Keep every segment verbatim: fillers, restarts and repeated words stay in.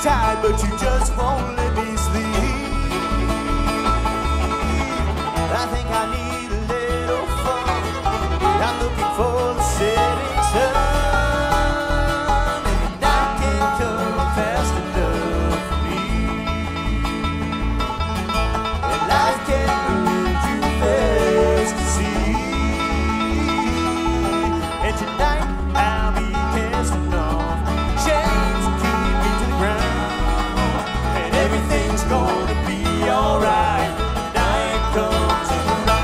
tired, but you just won't let me sleep. I think I need a little fun. I'm looking for the setting sun, and the night can't come fast enough for me. And life can't move too fast to see. And tonight I'll be casting off chains that keep me to the ground, and everything's gonna be alright when the night comes around.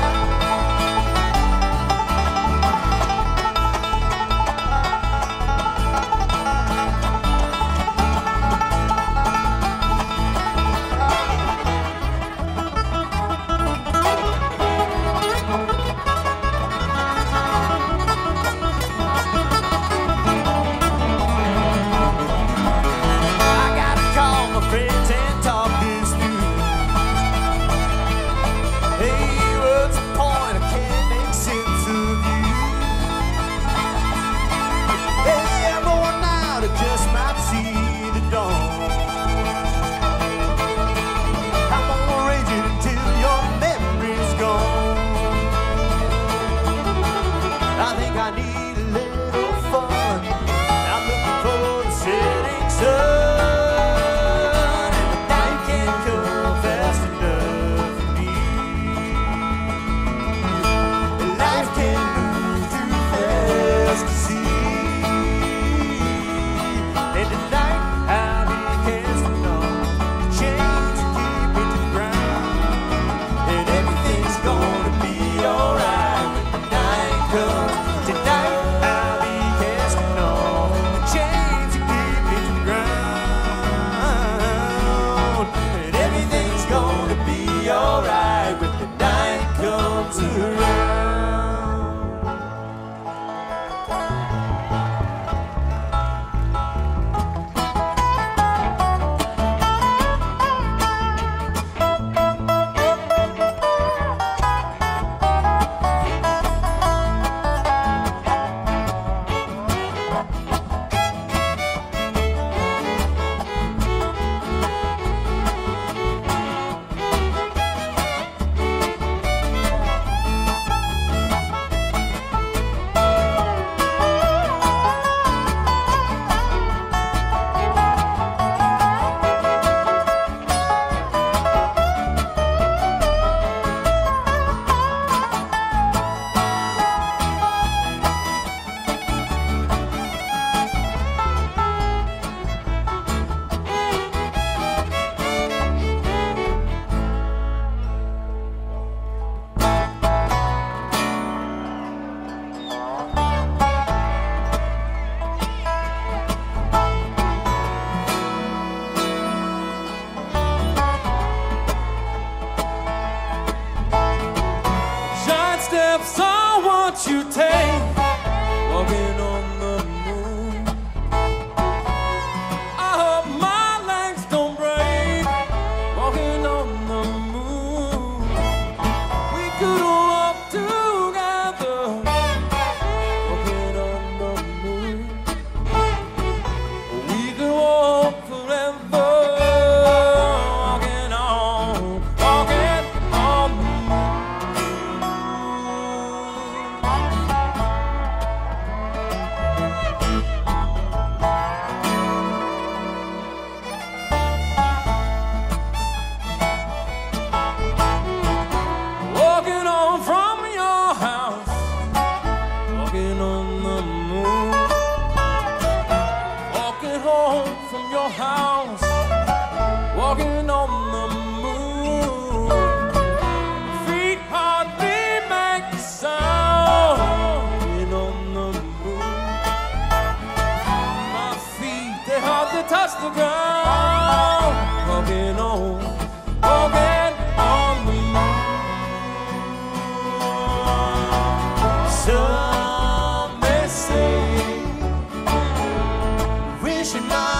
Steps I want you take, walking on the moon. I hope my legs don't break, walking on the moon. We could walk together, walking on the moon. We could walk forever, walking on, walking on the moon. Walking on from your house, walking on the moon. Walking home from your house, walking on the moon. Feet hardly make a sound, walking on the moon. My feet, they hardly touch the ground, walking on, walking on the moon. Some may say, wishing my